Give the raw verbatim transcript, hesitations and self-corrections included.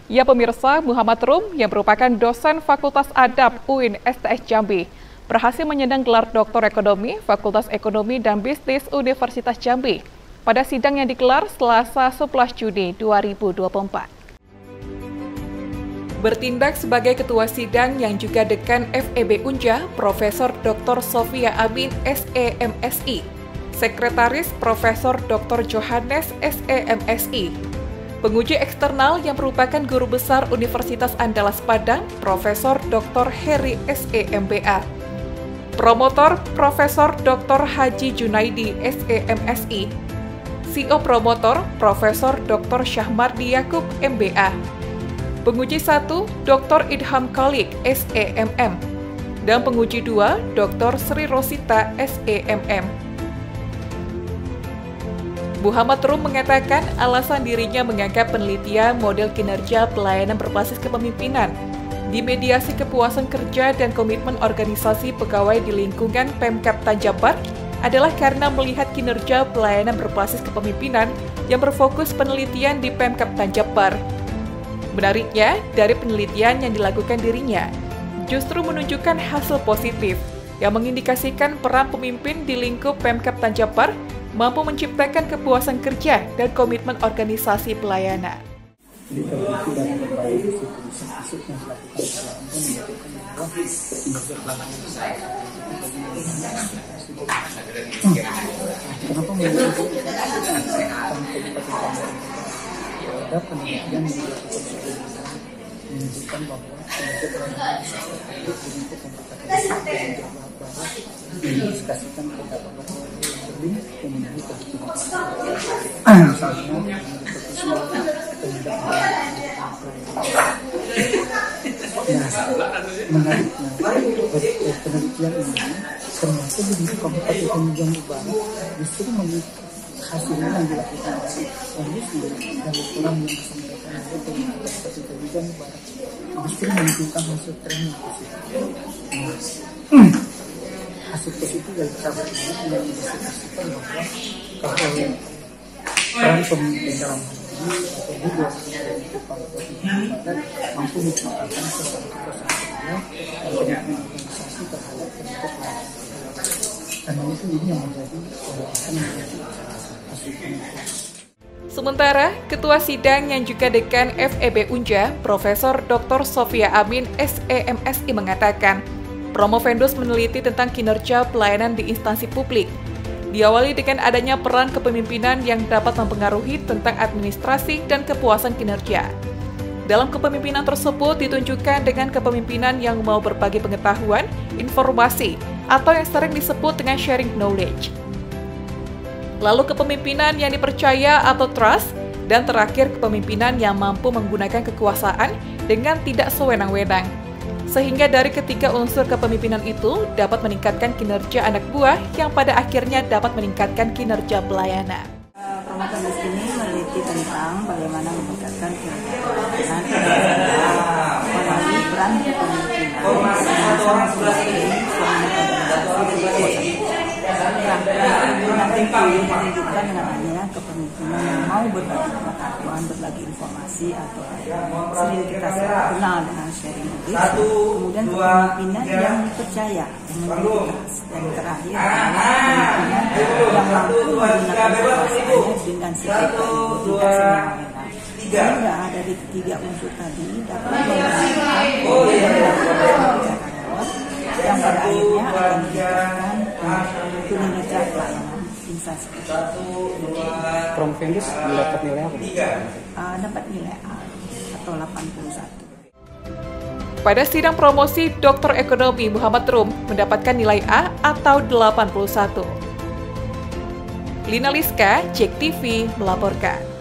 Ya pemirsa, Muhammad Rum yang merupakan dosen Fakultas Adab U I N S T S Jambi berhasil menyandang gelar Doktor Ekonomi Fakultas Ekonomi dan Bisnis Universitas Jambi pada sidang yang digelar Selasa sebelas Juni dua ribu dua puluh empat. Bertindak sebagai ketua sidang yang juga dekan F E B Unja, Profesor Doktor Sofia Amin S E M S I, Sekretaris Profesor Doktor Johannes S E M S I, penguji eksternal yang merupakan Guru Besar Universitas Andalas Padang, Profesor Doktor Heri S E M B A, promotor Profesor Doktor Haji Junaidi S E M S I, C E O promotor Profesor Doktor Syahmardi Yakub M B A, penguji satu Doktor Idham Khalik S E M M, dan penguji dua Doktor Sri Rosita S E M M. Muhammad Rum mengatakan alasan dirinya menganggap penelitian model kinerja pelayanan berbasis kepemimpinan di mediasi kepuasan kerja dan komitmen organisasi pegawai di lingkungan Pemkab Tanjabar adalah karena melihat kinerja pelayanan berbasis kepemimpinan yang berfokus penelitian di Pemkab Tanjabar. Menariknya, dari penelitian yang dilakukan dirinya, justru menunjukkan hasil positif yang mengindikasikan peran pemimpin di lingkup Pemkab Tanjabar mampu menciptakan kepuasan kerja dan komitmen organisasi pelayanan. Jadi terbukti dari berbagai isu-isu yang dilakukan selama ini menunjukkan bahwa kinerja pelayanan kenapa menunjukkan ada penelitian yang dilakukan menunjukkan bahwa kinerja pelayanan untuk bentuk pemerintahan bahwa didiskusikan kepada lebih memenuhi kebutuhan. Misalnya Nah, menariknya penelitian ini ternyata di Kabupaten Tanjung Barat justru memiliki hasilnya yang dilakukan oleh kondisi dan orang yang disampaikan oleh Kabupaten Tanjung Barat justru menunjukkan hasil tren yang positif. Nah, hasil positif dari kabar ini yang disebutkan bahwa kalau peran pemimpin dalam hal ini atau juga dan mampu menciptakan sesuatu kesatuan dan komitmen organisasi terhadap bentuk pelayanan. Karena itu ini yang menjadi akan menjadi hasil penelitian. Sementara, Ketua Sidang yang juga dekan F E B Unja, Profesor Doktor Sofia Amin S E M S I mengatakan, Promovendus meneliti tentang kinerja pelayanan di instansi publik. Diawali dengan adanya peran kepemimpinan yang dapat mempengaruhi tentang administrasi dan kepuasan kinerja. Dalam kepemimpinan tersebut ditunjukkan dengan kepemimpinan yang mau berbagi pengetahuan, informasi, atau yang sering disebut dengan sharing knowledge. Lalu kepemimpinan yang dipercaya atau trust, dan terakhir kepemimpinan yang mampu menggunakan kekuasaan dengan tidak sewenang-wenang. Sehingga dari ketiga unsur kepemimpinan itu dapat meningkatkan kinerja anak buah yang pada akhirnya dapat meningkatkan kinerja pelayanan. Promovendus ini meneliti tentang bagaimana meningkatkan kinerja pelayanan melalui peran kepemimpinan yang sangat penting nanti menunjukkan dengan adanya kepemimpinan yang mau berbagi pengetahuan, berbagi informasi atau sering kita kenal dengan sharing knowledge. Kemudian kepemimpinan yang dipercaya, yang memiliki dan terakhir adalah kepemimpinan yang mampu menggunakan kekuasaannya dengan sikap yang tidak semena-mena. Sehingga dari ketiga unsur tadi dapat menggunakan yang pada akhirnya akan meningkatkan kinerja pelayanan instansi. Promovendus dapat nilai apa? Uh, dapat nilai A atau delapan puluh satu. Pada sidang promosi Doktor Ekonomi Muhammad Rum mendapatkan nilai A atau delapan puluh satu. Lina Liska, Jek T V melaporkan.